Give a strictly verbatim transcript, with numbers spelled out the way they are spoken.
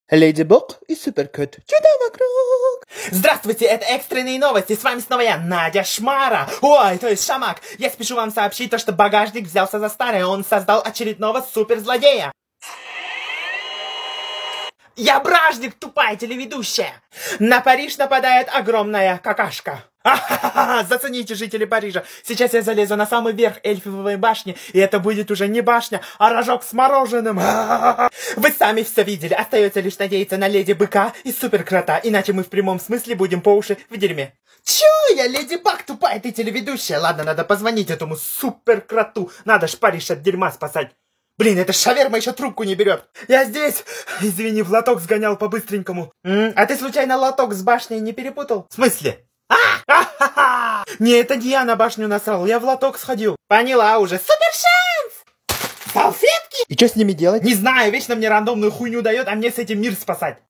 Леди Баг и Суперкот. Чудо вокруг. Здравствуйте, это экстренные новости. С вами снова я, Надя Шмара. Ой, то есть Шамак. Я спешу вам сообщить то, что багажник взялся за старое. Он создал очередного суперзлодея. Я бражник, тупая телеведущая. На Париж нападает огромная какашка. А-ха-ха-ха, зацените, жители Парижа. Сейчас я залезу на самый верх Эльфовой башни, и это будет уже не башня, а рожок с мороженым. А-ха-ха. Вы сами все видели. Остается лишь надеяться на Леди Быка и Суперкрота, иначе мы в прямом смысле будем по уши в дерьме. Чё я, Леди Баг, тупая ты телеведущая? Ладно, надо позвонить этому Суперкроту. Надо ж Париж от дерьма спасать. Блин, эта шаверма еще трубку не берет. Я здесь. Извини, в лоток сгонял по-быстренькому. М? А ты случайно лоток с башней не перепутал? В смысле? А! Не, это не я на башню насрал, я в лоток сходил. Поняла уже. Супер шанс! Салфетки? И что с ними делать? Не знаю, вечно мне рандомную хуйню дает, а мне с этим мир спасать.